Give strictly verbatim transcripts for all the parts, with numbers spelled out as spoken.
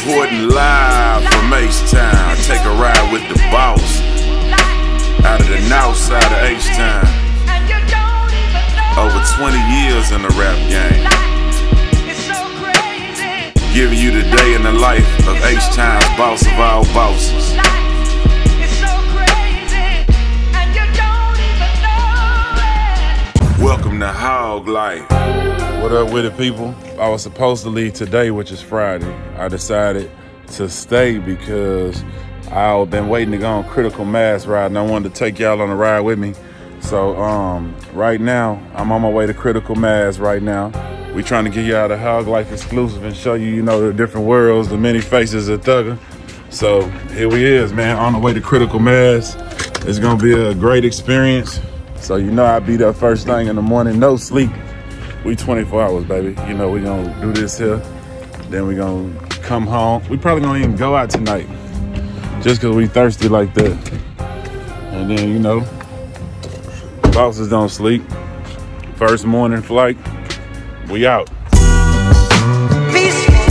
Reporting live from H-Town. Take a ride with the boss. Out of the north side of H-Town. Over twenty years in the rap game. Giving you the day in the life of H-Town's boss of all bosses. Welcome to Hog Life. What up with it, people? I was supposed to leave today, which is Friday. I decided to stay because I've been waiting to go on Critical Mass ride, and I wanted to take y'all on a ride with me. So um, right now, I'm on my way to Critical Mass right now. We trying to get y'all the Hog Life exclusive and show you, you know, the different worlds, the many faces of Thugger. So here we is, man, on the way to Critical Mass. It's gonna be a great experience. So you know I'll be there first thing in the morning, no sleep. We twenty-four hours, baby. You know we gonna do this here, then we gonna come home. We probably gonna even go out tonight, just cause we thirsty like that. And then, you know, bosses don't sleep. First morning flight, we out. Peaceful.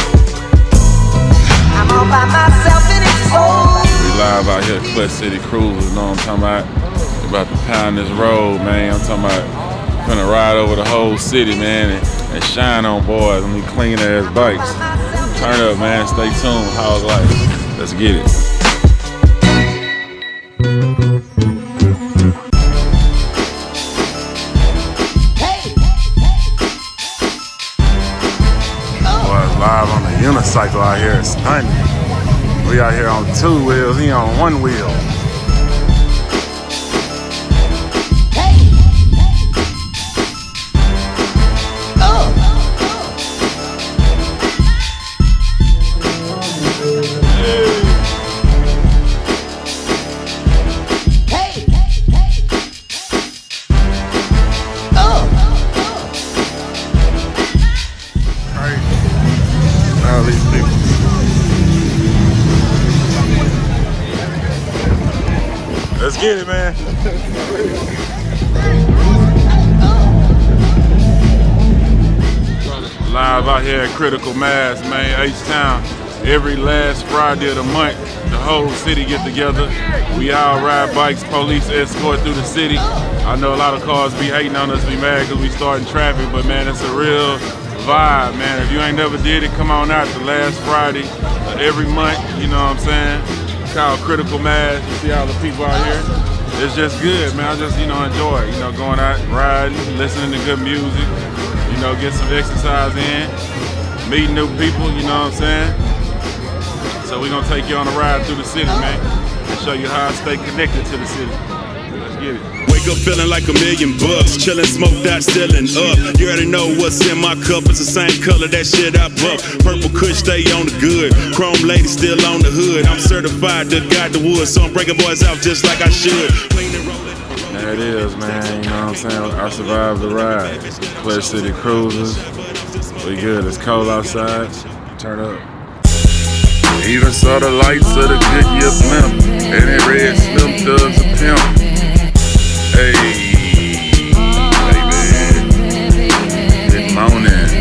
I'm all by myself and it's all. We live out here at Clutch City Cruisers, you know what I'm talking about? About to pound this road, man. I'm talking about finna ride over the whole city, man, and, and shine on boys on these clean ass bikes. Turn up, man. Stay tuned. Hog Life. Let's get it. Boys live on the unicycle out here. It's stunning. We out here on two wheels. He on one wheel. Let's get it, man. Live out here at Critical Mass, man, H-Town. Every last Friday of the month, the whole city get together. We all ride bikes, police escort through the city. I know a lot of cars be hating on us, be mad because we starting traffic, but man, it's a real vibe, man. If you ain't never did it, come on out the last Friday of every month, you know what I'm saying? Called Critical Mass. You see all the people out here. It's just good, man. I just, you know, enjoy it. You know, going out, riding, listening to good music. You know, get some exercise in, meeting new people. You know what I'm saying? So we're gonna take you on a ride through the city, man, and show you how I stay connected to the city. Let's get it. Wake up feeling like a million bucks, chillin', smoked out, stillin' up. You already know what's in my cup, it's the same color, that shit I buff. Purple kush, stay on the good, chrome lady still on the hood. I'm certified to guide the woods, so I'm breaking boys out just like I should. There it is, man, you know what I'm saying? I survived the ride. Clutch City Cruisers, we good. It's cold outside, turn up. Even saw the lights of the Goodyear blimp, and it read Slim Thugs a pimp. Hey, baby, good morning.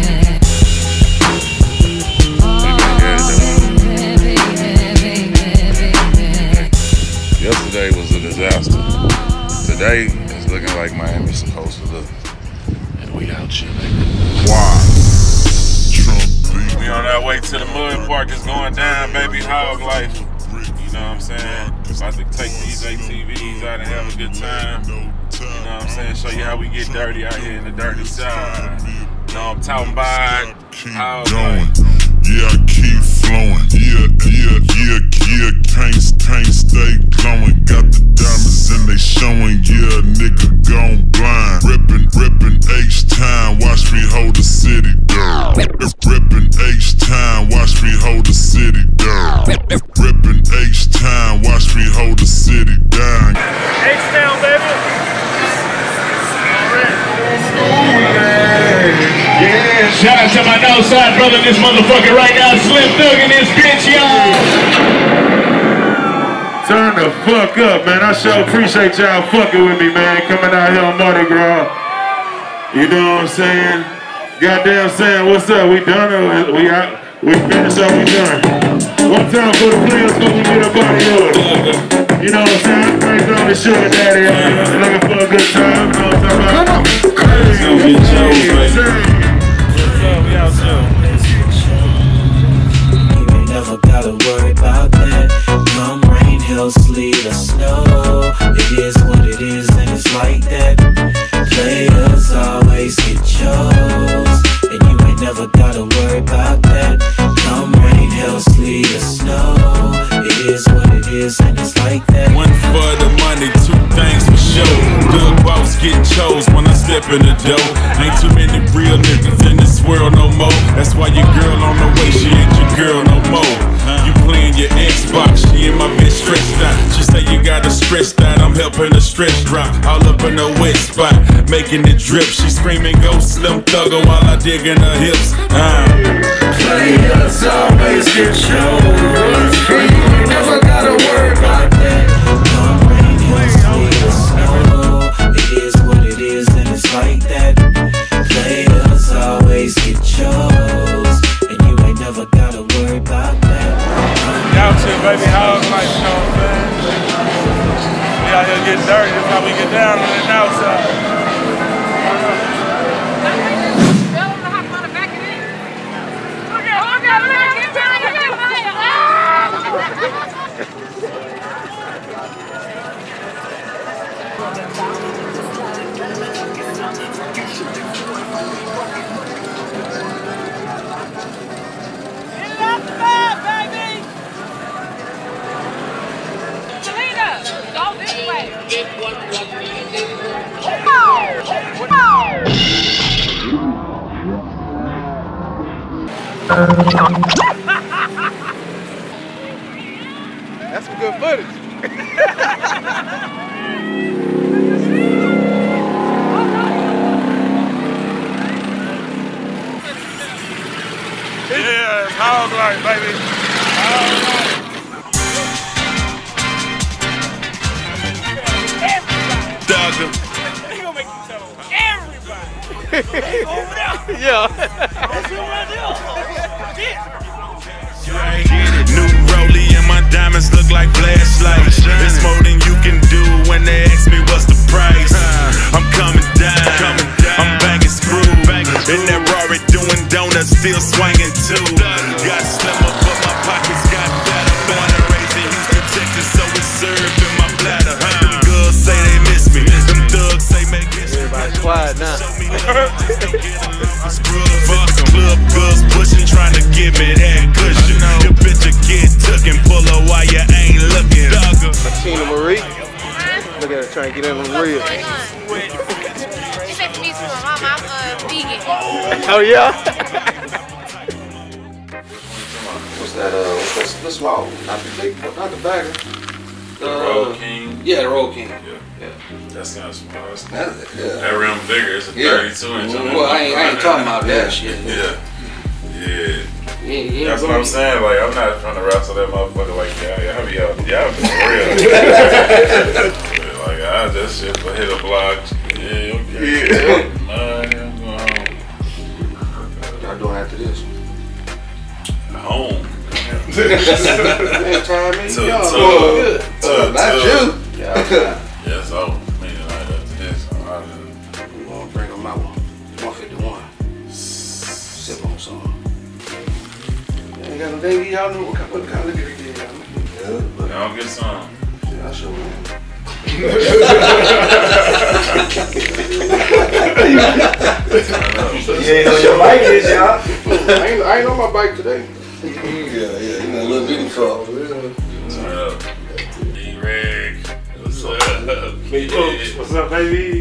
Yesterday was a disaster. Today is looking like Miami's supposed to look, and we out chilling. Wow. We on our way to the Mud Park. It's going down, baby. Hog Life. You know what I'm saying? About to take these A T Vs out and have a good time. You know what I'm saying? Show you how we get dirty out here in the dirty side. You know what I'm talking about? Hog Life. Yeah, I keep flowing. Yeah, yeah, yeah, yeah. Can't, can't stay glowing. Got the diamonds and they showing. Yeah, nigga gone blind. Rippin', rippin' H-Town. Watch me hold the city down. Rippin' H-Town. Watch me hold the city down. Rippin' H-Town. Watch me hold the city down. H-Town, baby. Yeah, shout out to my Northside brother, this motherfucker right now, Slim Thug in this bitch, y'all. Turn the fuck up, man. I sure appreciate y'all fucking with me, man. Coming out here on Mardi Gras. You know what I'm saying? Goddamn saying, what's up? We done or we out? We finish all we done. One time for the players before we get up out of here. You know what I'm saying? Thanks on the sugar daddy. Looking for a good time. You know what I'm talking about? It's gonna be Joe's, baby. What's up? We out there. You ain't never gotta worry about that. Come rain, hail, sleet, or snow. It is what it is, and it's like that. Players always get chose, and you ain't never gotta worry about that. Come rain, hail, sleet, or snow. It is what it is, and it's like that. One for the money, two things for sure. Good boss getting chose when I step in the door. Ain't too many real niggas in this world no more. That's why your girl on the way, she ain't your girl no more. You playing your Xbox, she in my bitch stretched out. She say you gotta stretch that, I'm helping her stretch drop. All up in her wet spot, making it drip. She screaming go Slim Thugger while I dig in her hips. Uh. Players always get chose. You never gotta worry about that. Come rain, hail, sleet, or snow. It is what it is, and it's like that. Players always get chose, and you ain't never gotta worry about that. Out here, baby, hog life, you know what I'm saying? We out here getting dirty, that's how we get down on the outside. That's some good footage. Yeah, it's hog life, baby. Hog life. Dogger. He gonna make you tell everybody. Over there. Yeah. That's him right there. New rollie and my diamonds look like flashlights. It's more than you can do when they ask me what's the price. I'm coming down, I'm banging screw. In that Rari doing donuts, still swinging too. Got slimmer, but my pockets got better. Born and raised in Houston, Texas, so it's served in my bladder. Them girls say they miss me, them thugs say make history. Everybody's quiet now. Club girls pushing, trying to give me that cushion. Your bitch will get took and pull her while you ain't looking. Tina Marie. Look at her trying to get in on the reel. She said to me, to my mom, I'm a vegan. Oh, yeah? What's that, uh, what's the small? Not the big, not the bagger. The Road King? Yeah, the Road King. Yeah. Yeah. That's not small. That's That's it, yeah. That rim bigger. It's a Yeah. thirty-two inch. on Well, that. I ain't, I ain't talking about that shit. Yeah. Yeah. Yeah, yeah. That's what I'm saying. Like, I'm not trying to wrestle that motherfucker like y'all. Y'all be out. Y'all be for real. Like, I just shit for hit a block. Yeah, okay. Yeah. Man, I'm going home. Y'all doing after this? Home. Man, time me. To, Y'all to, doing good. to, Uh, not to, you. Yeah. Yeah, so, man, like after this, I'm out of We gonna bring them out. one fifty-one. Sip on some. Yeah, ain't got no baby. Y'all know what kind, what kind of liquor they get. here. Y'all get some. Yeah, I sure will. You ain't on your bike, is y'all? I ain't, I ain't on my bike today. Yeah, yeah, you know, a little bitty car. Turn up. D-Reg. What's up? What's up, baby?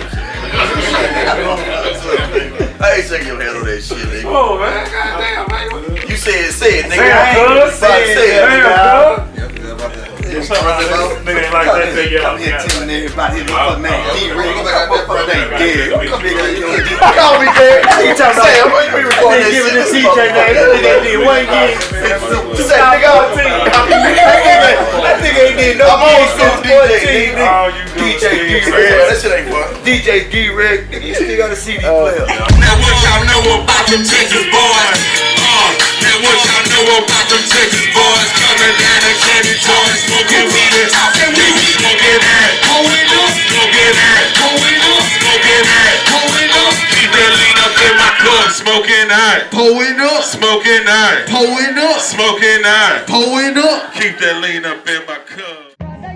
I ain't shaking your hand on that shit, nigga. Oh, man. Goddamn, man. You said, say it, nigga. Damn, I ain't cuz. say it, say it, Damn, nigga. cuz. Nigga ain't like that thing, y'all. I'm here telling everybody his motherfucking name. D-Ray, Come my motherfucking name. back. Yeah, come here, nigga. Call me, Dad. He talking about, Sam, why you recording that shit? Giving this C J name, that nigga ain't did one gig. Say, nigga, I'm that nigga ain't did no more since fourteen, Oh, nigga. you D J good. D-Ray, that shit ain't fun. D J D-Ray, nigga, you still got a C D player. Now what y'all know about the Texas boys? Uh, now what know about them Texas boys coming down the candy toys, smoking weed and smoking that, pulling up, smoking that, pulling up, smoking that, pulling up. Keep that lean up in my cup, smoking that, pulling up, smoking that, pulling up, smoking that, pulling up. Keep that lean up in my cup.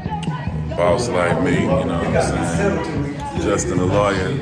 Boss like me, you know what I'm saying? Justin the lawyer,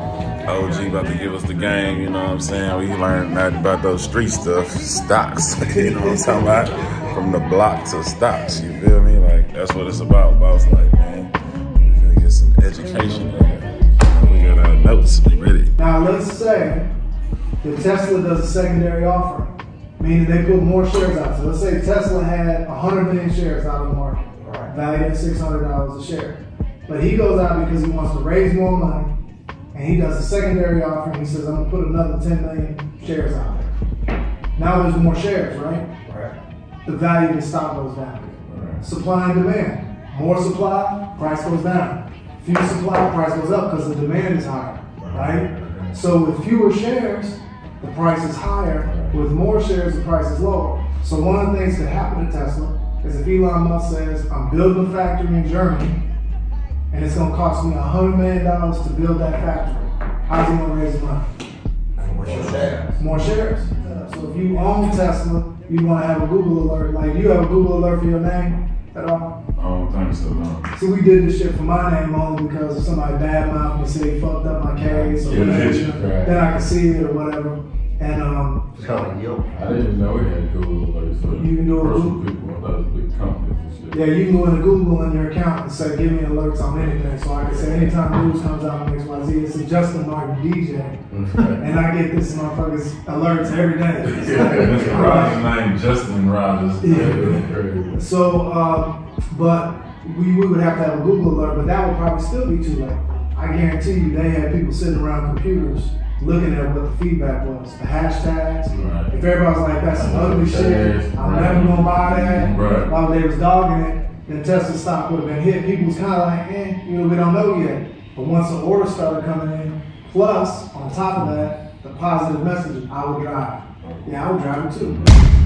O G about to give us the game, you know what I'm saying? We learned not about those street stuff, stocks, you know what I'm talking about? From the block to stocks, you feel me? Like, that's what it's about, boss like, man. We finna get some education in here. We got our notes, we ready. Now let's say that Tesla does a secondary offering, meaning they put more shares out. So let's say Tesla had one hundred million shares out on the market, valued at six hundred dollars a share. But he goes out because he wants to raise more money, and he does a secondary offering. He says, I'm gonna put another ten million shares out there. Now there's more shares, right? Right. The value of the stock goes down. Right. Supply and demand. More supply, price goes down. Fewer supply, price goes up because the demand is higher, right? So with fewer shares, the price is higher. With more shares, the price is lower. So one of the things that happen to Tesla is if Elon Musk says, I'm building a factory in Germany, and it's gonna cost me one hundred million dollars to build that factory, how's he gonna raise the money? More shares. More shares. So if you own Tesla, you wanna have a Google alert. Like, do you have a Google alert for your name at all? I don't think so, no. See, we did this shit for my name only because if somebody badmouthed me, say he fucked up my case, or whatever, then I can see it or whatever. And um, it's kind of like, yo. I didn't know we had Google alerts. So you can do a Google. People and other big companies and shit. Yeah, you can go into Google in your account and say, give me alerts on anything. So I can say, anytime news comes out on X Y Z, it's a Justin Martin D J. And I get this motherfucker's alerts every day. Yeah, Rogers name, Justin Rogers. Yeah. So, um, but we, we would have to have a Google alert, but that would probably still be too late. I guarantee you they had people sitting around computers looking at what the feedback was, the hashtags. Right. If everybody was like, that's some ugly shit, I'm right. never gonna buy that, right. while they was dogging it, then Tesla stock would have been hit. People was kind of like, eh, you know, we don't know yet. But once the order started coming in, plus, on top of that, the positive message, I would drive. Yeah, I would drive it too.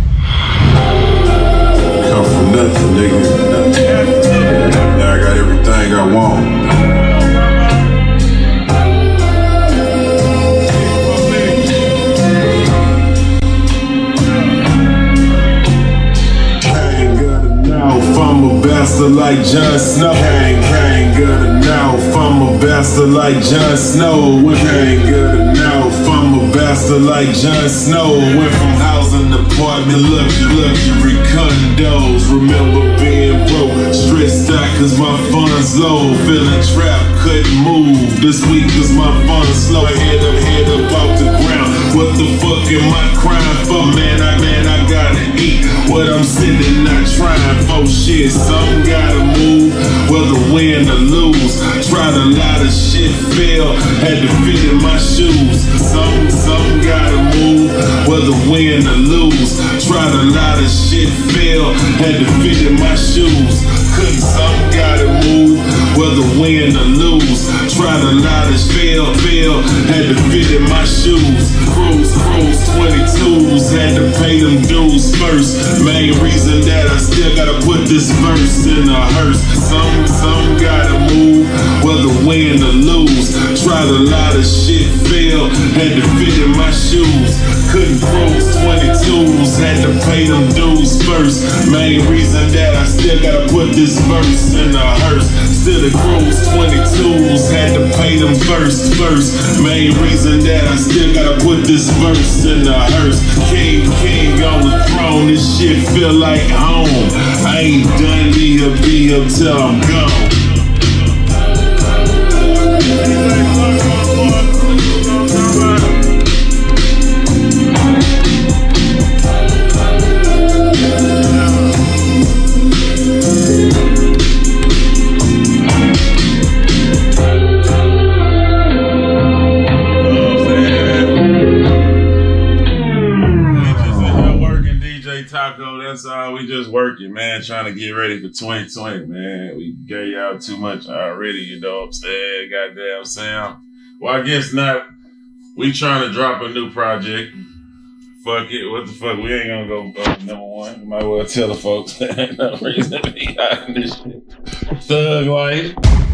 Come from nothing, nigga. Now I got everything I want. I'm a bastard like Jon Snow. Ain't, ain't good enough. I'm a bastard like Jon Snow. Ain't good enough. I'm a bastard like Jon Snow. Went from housing apartment, luxury, luxury condos. Remember being broke, stressed out cause my funds low. Feeling trapped, couldn't move. This week cause my funds slow. Head up, head up off the ground. What the fuck am I crying for? Man, I, man, I gotta eat. What I'm sitting, not trying for shit. Some gotta move, whether win or lose. Tried a lot of shit, fail, had to fit in my shoes. Some, some gotta move, whether win or lose. Tried a lot of shit, fail, had to fit in my shoes. Couldn't, some gotta move, whether win or lose. Tried a lot of fail, fail, had to fit in my shoes. Cruise, cruise, twenty-twos, had to pay them dues first. Main reason that I still gotta put this verse in a hearse. Some, some gotta move, whether win or lose. Tried a lot of shit, fail, had to fit in my shoes. Couldn't cruise, twenty-twos, had to pay them dues first. Main reason that I still gotta put this verse in a hearse. Still the cruise, twenty-twos, had to pay them first, first. Main reason that I still gotta put this verse in a hearse. King, king on the throne, this shit feel like home. I ain't done here, be here till I'm gone. That's all. We just working, man, trying to get ready for twenty twenty, man. We gave y'all too much already, you know what I'm saying? Goddamn Sam. Well, I guess not. We trying to drop a new project. Fuck it, what the fuck? We ain't gonna go uh, number one. You might well tell the folks there ain't no reason to be hiding this shit. Thug life.